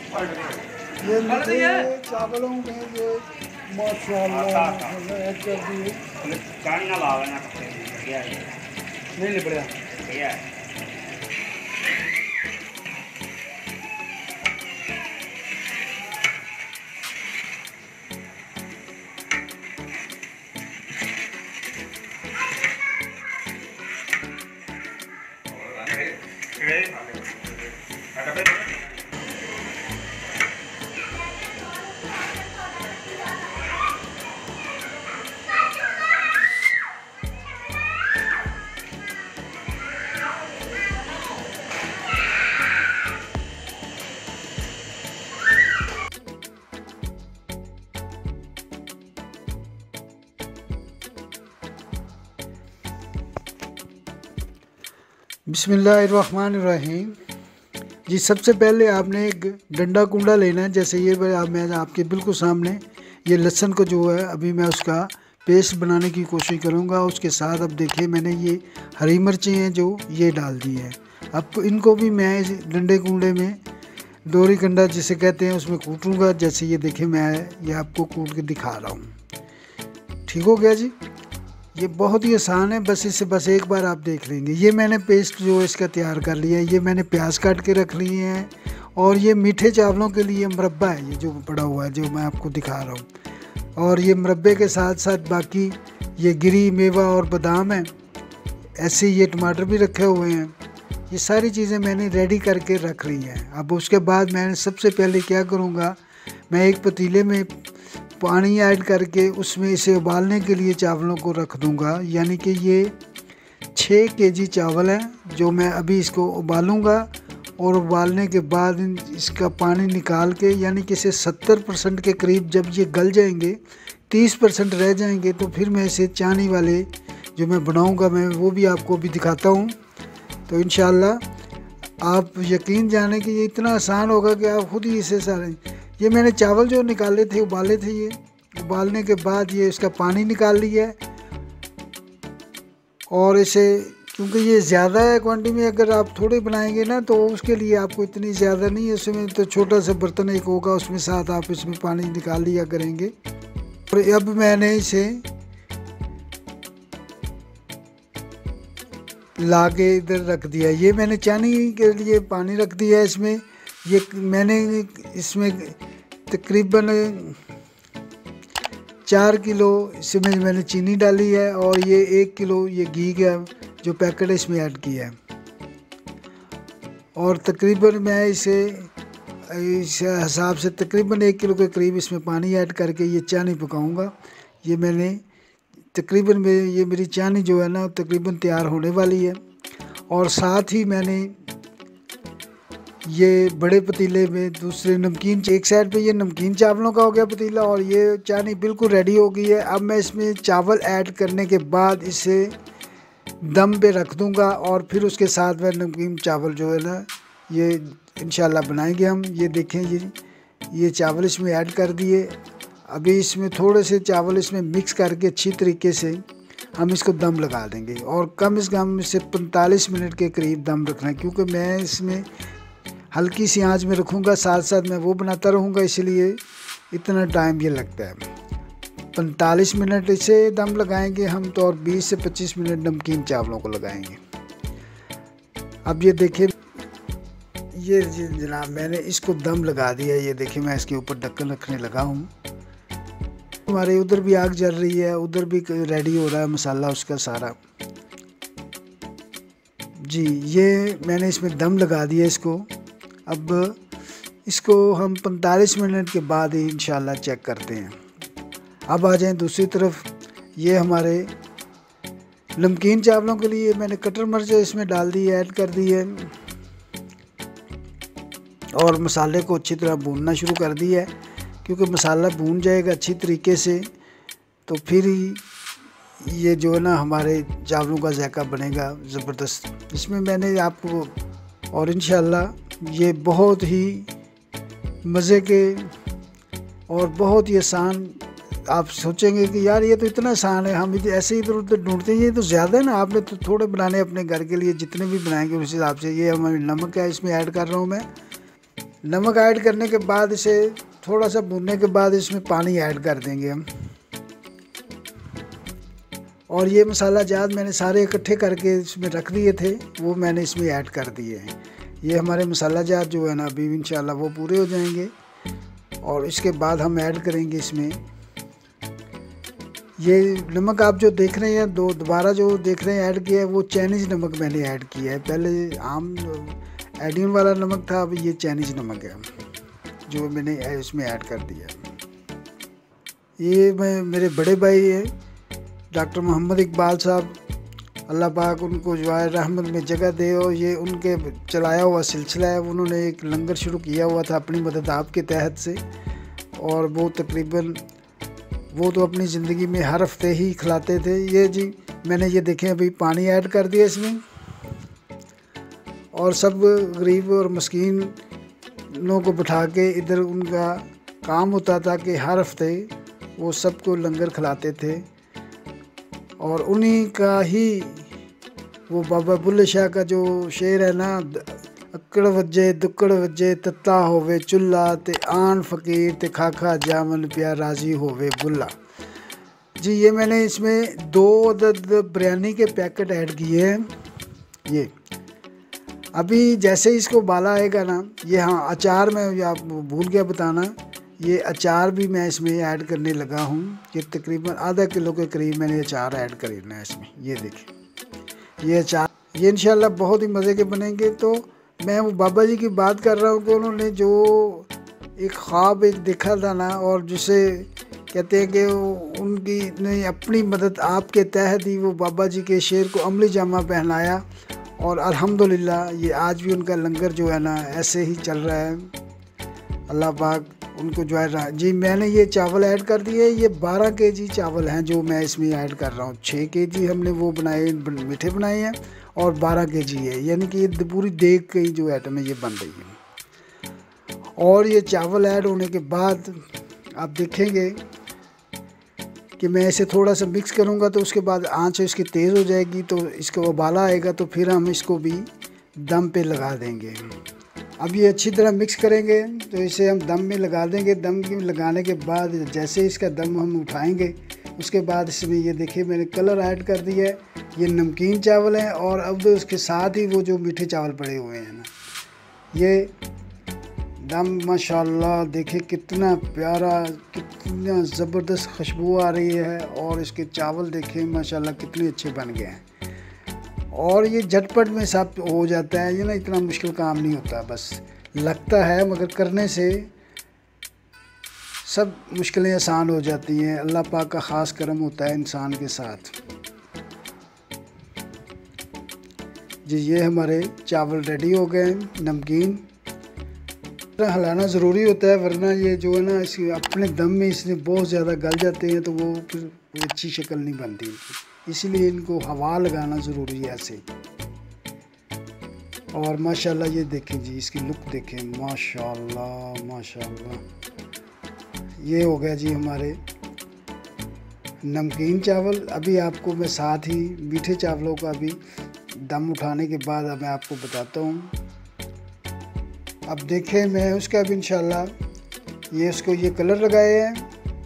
ये मीठे चावलों में ये माशाल्लाह ऐड कर दिए। नहीं निपड़ा बिस्मिल्लाहिर्रहमानिर्रहीम। जी सबसे पहले आपने एक डंडा कुंडा लेना है। जैसे ये मैं आपके बिल्कुल सामने ये लहसुन को जो है अभी मैं उसका पेस्ट बनाने की कोशिश करूँगा। उसके साथ अब देखिए मैंने ये हरी मिर्चें हैं जो ये डाल दी है। अब इनको भी मैं इस डंडे कुंडे में डोरी कंडा जिसे कहते हैं उसमें कूटूँगा। जैसे ये देखिए मैं ये आपको कूट के दिखा रहा हूँ। ठीक हो गया जी। ये बहुत ही आसान है, बस एक बार आप देख लेंगे। ये मैंने पेस्ट जो इसका तैयार कर लिया है। ये मैंने प्याज काट के रख लिए हैं और ये मीठे चावलों के लिए मुरब्बा है ये जो पड़ा हुआ है जो मैं आपको दिखा रहा हूँ। और ये मुरब्बे के साथ साथ बाकी ये गिरी मेवा और बादाम है। ऐसे ये टमाटर भी रखे हुए हैं। ये सारी चीज़ें मैंने रेडी करके रख ली हैं। अब उसके बाद मैं सबसे पहले क्या करूँगा, मैं एक पतीले में पानी ऐड करके उसमें इसे उबालने के लिए चावलों को रख दूंगा। यानी कि ये 6 केजी चावल हैं जो मैं अभी इसको उबालूंगा। और उबालने के बाद इसका पानी निकाल के यानी कि इसे 70% के करीब जब ये गल जाएंगे, 30% रह जाएंगे, तो फिर मैं इसे चानी वाले जो मैं बनाऊंगा मैं वो भी आपको भी दिखाता हूँ। तो इंशाल्लाह आप यकीन जाने कि ये इतना आसान होगा कि आप खुद ही इसे सारे ये मैंने चावल जो निकाले थे उबाले थे, ये उबालने के बाद ये इसका पानी निकाल लिया है। और इसे क्योंकि ये ज़्यादा है क्वांटिटी में, अगर आप थोड़े बनाएंगे ना तो उसके लिए आपको इतनी ज़्यादा नहीं है। उसमें तो छोटा सा बर्तन एक होगा उसमें साथ आप इसमें पानी निकाल लिया करेंगे। और अब मैंने इसे ला के इधर रख दिया। ये मैंने चानी के लिए पानी रख दिया इसमें। ये मैंने इसमें तकरीबन 4 किलो इसमें मैंने चीनी डाली है और ये 1 किलो ये घी का जो पैकेट है इसमें ऐड किया है। और तकरीबन मैं इसे इस हिसाब से तकरीबन 1 किलो के करीब इसमें पानी ऐड करके ये चानी पकाऊंगा। ये मैंने तकरीबन ये मेरी चानी जो है ना तकरीबन तैयार होने वाली है। और साथ ही मैंने ये बड़े पतीले में दूसरे नमकीन, एक साइड पे ये नमकीन चावलों का हो गया पतीला और ये चानी बिल्कुल रेडी हो गई है। अब मैं इसमें चावल ऐड करने के बाद इसे दम पे रख दूंगा और फिर उसके साथ में नमकीन चावल जो है ना ये इंशाल्लाह बनाएंगे हम। ये देखें ये चावल इसमें ऐड कर दिए। अभी इसमें थोड़े से चावल इसमें मिक्स करके अच्छी तरीके से हम इसको दम लगा देंगे। और कम से कम इसे 45 मिनट के करीब दम रखना है, क्योंकि मैं इसमें हल्की सी आंच में रखूँगा, साथ साथ मैं वो बनाता रहूँगा, इसलिए इतना टाइम ये लगता है। 45 मिनट इसे दम लगाएंगे हम तो, और 20 से 25 मिनट नमकीन चावलों को लगाएंगे। अब ये देखिए ये जनाब मैंने इसको दम लगा दिया। ये देखिए मैं इसके ऊपर ढक्कन रखने लगा हूँ। हमारे उधर भी आग जल रही है, उधर भी रेडी हो रहा है मसाला उसका सारा। जी ये मैंने इसमें दम लगा दिया इसको। अब इसको हम 45 मिनट के बाद ही इंशाल्लाह चेक करते हैं। अब आ जाएं दूसरी तरफ। ये हमारे नमकीन चावलों के लिए मैंने कटर मिर्च इसमें डाल दी है, ऐड कर दी है और मसाले को अच्छी तरह भूनना शुरू कर दिया है। क्योंकि मसाला भून जाएगा अच्छी तरीके से तो फिर ही ये जो है ना हमारे चावलों का जायका बनेगा ज़बरदस्त। इसमें मैंने आपको और इंशाल्लाह ये बहुत ही मज़े के और बहुत ही आसान, आप सोचेंगे कि यार ये तो इतना आसान है, हम ऐसे ही इधर उधर ढूंढते हैं, ये तो ज़्यादा है ना। आपने तो थोड़े बनाने अपने घर के लिए, जितने भी बनाएंगे उस हिसाब से। ये हमारे नमक है इसमें ऐड कर रहा हूँ मैं। नमक ऐड करने के बाद इसे थोड़ा सा भूनने के बाद इसमें पानी ऐड कर देंगे हम। और ये मसाला जात मैंने सारे इकट्ठे करके इसमें रख दिए थे, वो मैंने इसमें ऐड कर दिए हैं। ये हमारे मसाला जात जो है ना अभी इंशाल्लाह वो पूरे हो जाएंगे। और इसके बाद हम ऐड करेंगे इसमें ये नमक। आप जो देख रहे हैं दोबारा जो देख रहे हैं ऐड किया है वो चाइनीज़ नमक मैंने ऐड किया है। पहले आम एडियन वाला नमक था, अब ये चाइनीज़ नमक है जो मैंने इसमें ऐड कर दिया। ये मेरे बड़े भाई हैं डॉक्टर मोहम्मद इकबाल साहब, अल्लाह पाक उनको जो है रहमत में जगह दे। और ये उनके चलाया हुआ सिलसिला है। उन्होंने एक लंगर शुरू किया हुआ था अपनी मदद आपके तहत से, और वो तकरीबन वो तो अपनी ज़िंदगी में हर हफ्ते ही खिलाते थे। ये जी मैंने ये देखें अभी पानी ऐड कर दिया इसमें। और सब गरीब और मस्कीनों को बिठा के इधर उनका काम होता था कि हर हफ्ते वो सबको लंगर खिलाते थे। और उन्हीं का ही वो बाबा बुल्ले शाह का जो शेर है ना, अक्कड़ वज्जे दुक्कड़ वज्जे तत्ता होवे चुल्ला ते आन फ़कीर ते खाखा जामन प्या राजी होवे बुल्ला। जी ये मैंने इसमें 2 अदद बिरयानी के पैकेट ऐड किए हैं। ये अभी जैसे इसको बाला आएगा ना, ये हाँ अचार में आप भूल गया बताना, ये अचार भी मैं इसमें ऐड करने लगा हूँ। ये तकरीबन आधा किलो के करीब मैंने अचार ऐड करना है इसमें। ये देखिए ये अचार, ये इंशाल्लाह बहुत ही मज़े के बनेंगे। तो मैं वो बाबा जी की बात कर रहा हूँ कि उन्होंने जो एक ख्वाब एक देखा था ना, और जिसे कहते हैं कि उनकी ने अपनी मदद आपके तहत ही वो बाबा जी के शेर को अमली जामा पहनाया। और अल्हम्दुलिल्लाह ये आज भी उनका लंगर जो है ना ऐसे ही चल रहा है। अल्लाह पाक उनको जो है जी। मैंने ये चावल ऐड कर दिए। ये 12 केजी चावल हैं जो मैं इसमें ऐड कर रहा हूँ। 6 केजी हमने वो बनाए मीठे बनाए हैं और 12 केजी है, यानी कि ये पूरी देग की जो आइटम है ये बन रही है। और ये चावल ऐड होने के बाद आप देखेंगे कि मैं इसे थोड़ा सा मिक्स करूँगा, तो उसके बाद आंच इसकी तेज़ हो जाएगी, तो इसको उबाला आएगा, तो फिर हम इसको भी दम पे लगा देंगे। अब ये अच्छी तरह मिक्स करेंगे, तो इसे हम दम में लगा देंगे। दम में लगाने के बाद जैसे इसका दम हम उठाएंगे, उसके बाद इसमें ये देखिए मैंने कलर ऐड कर दिया है। ये नमकीन चावल हैं, और अब तो उसके साथ ही वो जो मीठे चावल पड़े हुए हैं ना, ये दम माशाल्लाह देखिए कितना प्यारा, कितना ज़बरदस्त खुशबू आ रही है। और इसके चावल देखें माशाल्लाह कितने अच्छे बन गए हैं। और ये झटपट में सब हो जाता है, ये ना इतना मुश्किल काम नहीं होता, बस लगता है, मगर करने से सब मुश्किलें आसान हो जाती हैं। अल्लाह पाक का ख़ास करम होता है इंसान के साथ। जी ये हमारे चावल रेडी हो गए हैं नमकीन। हिलाना ज़रूरी होता है, वरना ये जो है ना इसके अपने दम में इसमें बहुत ज़्यादा गल जाते हैं, तो वो फिर अच्छी शक्ल नहीं बनती इनकी। इसीलिए इनको हवा लगाना ज़रूरी है ऐसे। और माशाल्लाह ये देखें जी, इसकी लुक देखें, माशाल्लाह माशाल्लाह। ये हो गया जी हमारे नमकीन चावल। अभी आपको मैं साथ ही मीठे चावलों का भी दम उठाने के बाद मैं आपको बताता हूँ। अब देखें मैं उसका भी इंशाल्लाह ये उसको ये कलर लगाए हैं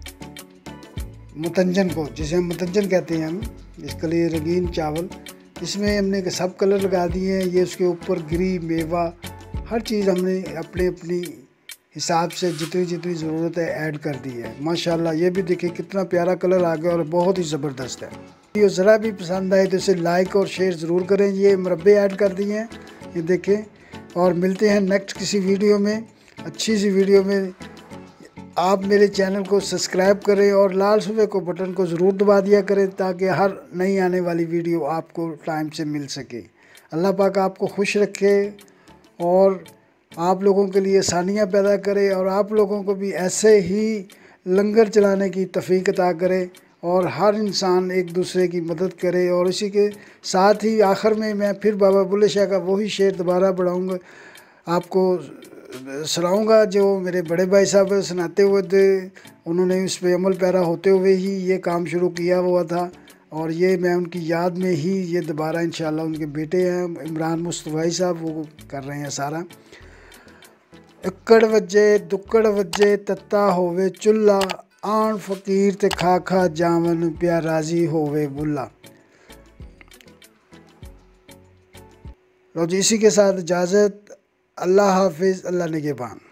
मुतंजन को, जिसे हम मुतंजन कहते हैं हम, इसके लिए रंगीन चावल, इसमें हमने सब कलर लगा दिए हैं। ये उसके ऊपर गिरी मेवा हर चीज़ हमने अपने अपनी हिसाब से जितनी जितनी ज़रूरत है ऐड कर दी है। माशाल्लाह ये भी देखिए कितना प्यारा कलर आ गया और बहुत ही ज़बरदस्त है। वीडियो ज़रा भी पसंद आए तो इसे लाइक और शेयर ज़रूर करें। ये मुरब्बे ऐड कर दिए हैं, ये देखें। और मिलते हैं नेक्स्ट किसी वीडियो में, अच्छी सी वीडियो में। आप मेरे चैनल को सब्सक्राइब करें और लाल सूबे को बटन को ज़रूर दबा दिया करें, ताकि हर नई आने वाली वीडियो आपको टाइम से मिल सके। अल्लाह पाक आपको खुश रखे और आप लोगों के लिए आसानियाँ पैदा करे, और आप लोगों को भी ऐसे ही लंगर चलाने की तौफीक अता करे, और हर इंसान एक दूसरे की मदद करे। और इसी के साथ ही आखिर में मैं फिर बाबा बुल्ले शाह का वही शेर दोबारा बढ़ाऊँगा, आपको सुनाऊँगा जो मेरे बड़े भाई साहब सुनाते हुए थे। उन्होंने उस पर अमल पैरा होते हुए ही ये काम शुरू किया हुआ था, और ये मैं उनकी याद में ही ये दोबारा इंशाल्लाह, उनके बेटे हैं इमरान मुस्तफ़ाई साहब, वो कर रहे हैं सारा। इक्कड़ वजे दुक्कड़ वजे तत्ता होवे चुल्ला, आन फ़कीर ते खा खा जावन पिया राजी होवे बुल्ला। लो जी, इसी के साथ इजाज़त। अल्लाह हाफिज़, अल्लाह निगहबान।